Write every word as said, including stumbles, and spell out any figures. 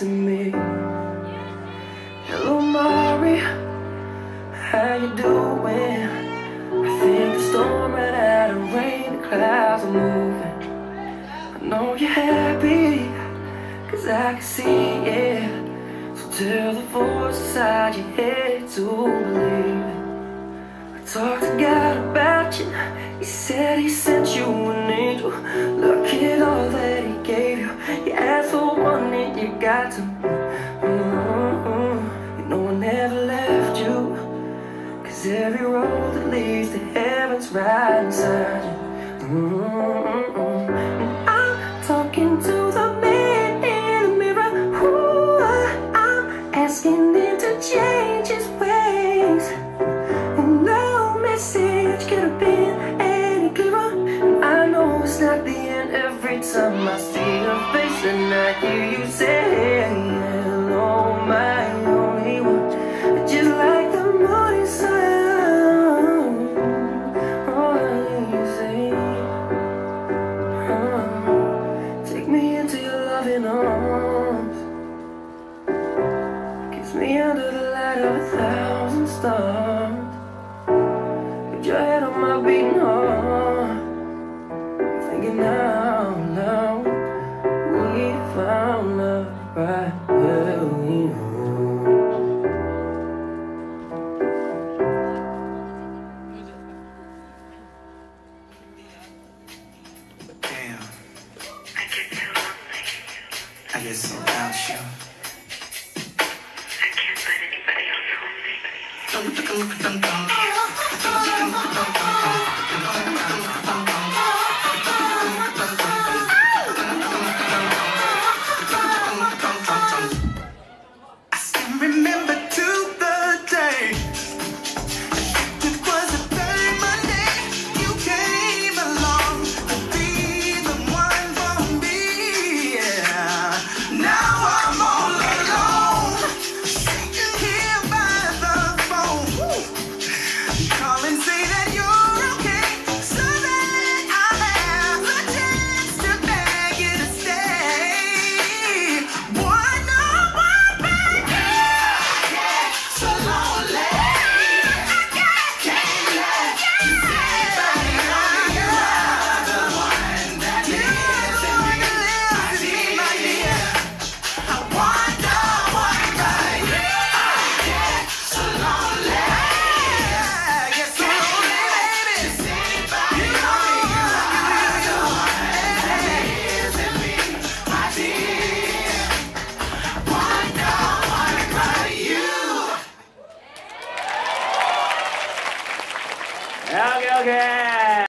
to me. Hello Mari, how you doing? I think the storm ran out of rain, the clouds are moving. I know you're happy, cause I can see it. So tell the voice inside your head to believe it. I talked to God about you, he said he sent you an angel. Look at all that he gave you, you asked for one and you got to. Mm-hmm. You know I never left you, cause every road that leads to heaven's right inside you. Mm-hmm. And I'm talking to the man in the mirror. Ooh, I'm asking him to change his ways. And no message could have been any clearer. And I know it's not the end every time I see your face and I hear you say hello, my only one. Just like the morning sun. Oh, you say, oh, take me into your loving arms. Kiss me under the light of a thousand stars. Put your head on my beating heart. I'm thinking now, now we found love right where we are. Damn, I get so without you. I can't find anybody else. I still remember to the day. It was the third Monday you came along to be the one for me. Yeah. Now I'm all alone, sitting here by the phone. Call and say that you're okay, so that I have the chance to beg you to stay. One on one, baby. I get so lonely. I can't let you say that you're the one that lives in me, my dear. I wonder why, baby. I get so lonely. I get so lonely, baby. You know you're the one that lives in me, my dear. Wonder why, about you. Okay, okay.